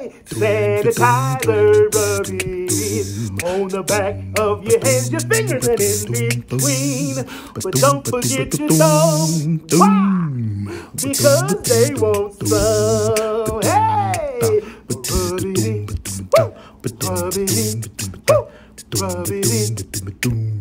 Sanitizer, rub it in on the back of your hands, your fingers, and in between. But don't forget your toes. Why? Because they won't smell. Hey! Rub it in. Woo! Rub it in. Woo! Rub it in.